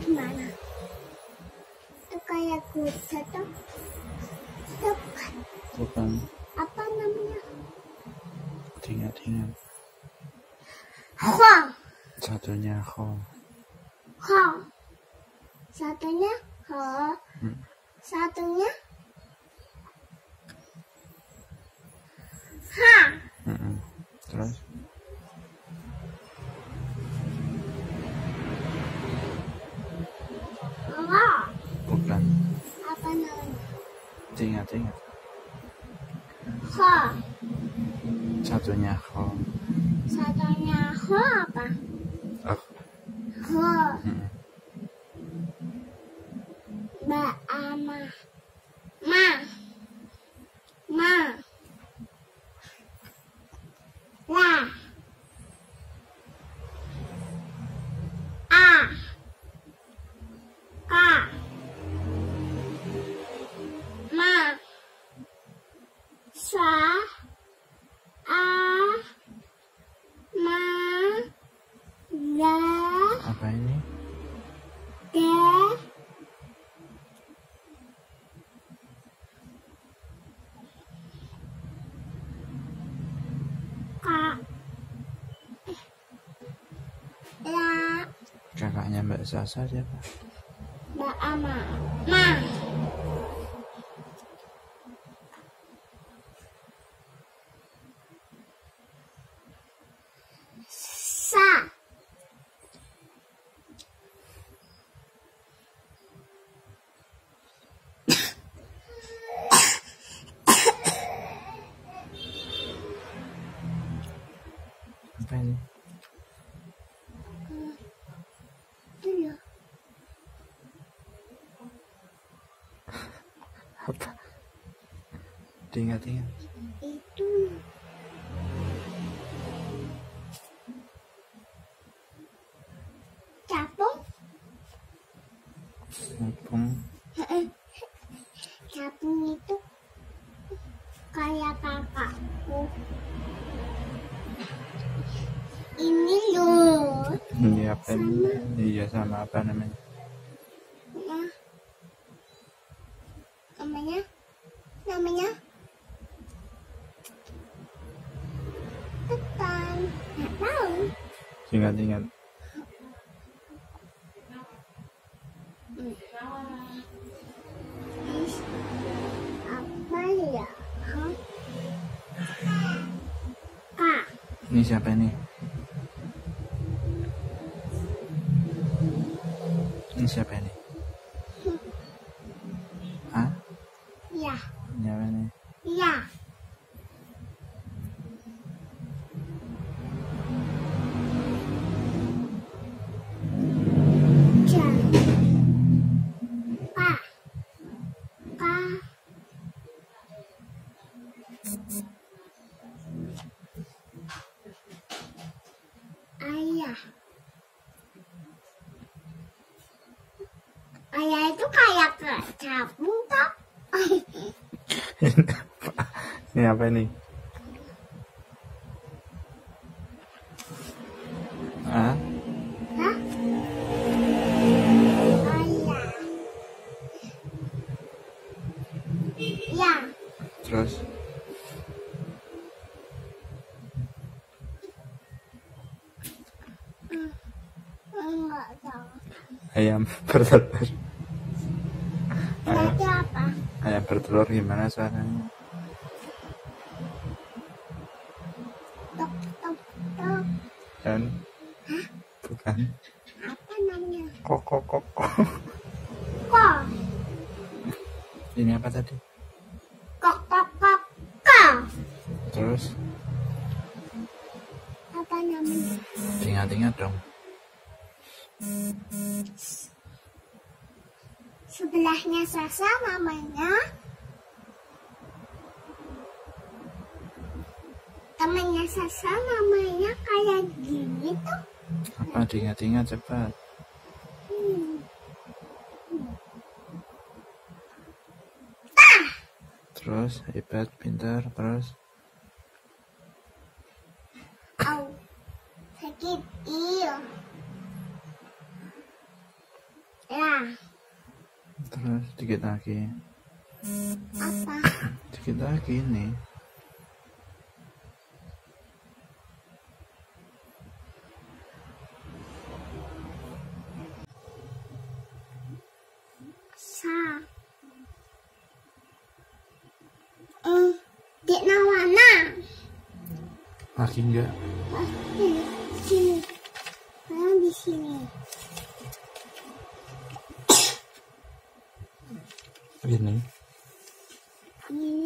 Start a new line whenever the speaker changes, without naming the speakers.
gimana? Itu kayak kuda tuh.
Bukan.
Apa namanya?
Ingat-ingat.
Kho.
Satunya kho.
Kho. Satunya kho. Satunya ha.
Terus?
Kho.
Bukan.
Apa namanya?
Ingat-ingat.
Kho.
Satunya kho.
Satunya kho apa? Kho. Ba ama. Ma. La. A. Ka. Ma. Sa. A. Ma. La.
Apa ini?
De. Ka. La.
Kakaknya Mbak Sasa siapa?
Ba ama. Ma. Sa.
Apa ini?
Itu ya.
Apa? Ingat-ingat.
Itu. Capung.
Mumpung.
Capung itu kayak kakakku. Ini loh.
Ini apa ini? Iya, sama apa namanya?
Nah, namanya ketan. Nggak tahu.
Ingat-ingat.
Apa ya? Kak.
Ini siapa ini? Ini siapa ini? Hah?
Ya.
Ini apa ini?
Ya. Ja. Pa. Ka. Ayah. Ayah itu kayak capung toh.
Ini apa ini? Hah?
Hah? Ayah. Ya.
Terus?
Enggak tahu.
Ayam bertelur.
Itu apa?
Ayam bertelur gimana suaranya?
Tok tok tok.
Dan? Bukan.
Apa namanya?
Kok.
Kok.
Ini apa tadi?
Kok kok kok kok.
Terus?
Apa namanya?
Ingat-ingat dong.
Sebelahnya Sasa namanya. Temannya Sasa namanya kayak gini tuh.
Apa diingat-ingat cepat? Terus hebat, pintar, terus
Au. Sakit. Iya.
dikit lagi.
Apa?
Dikit lagi nih.
Sa. Di mana?
Lagi enggak?
Di sini. Mana di sini?
Ini.
Ini.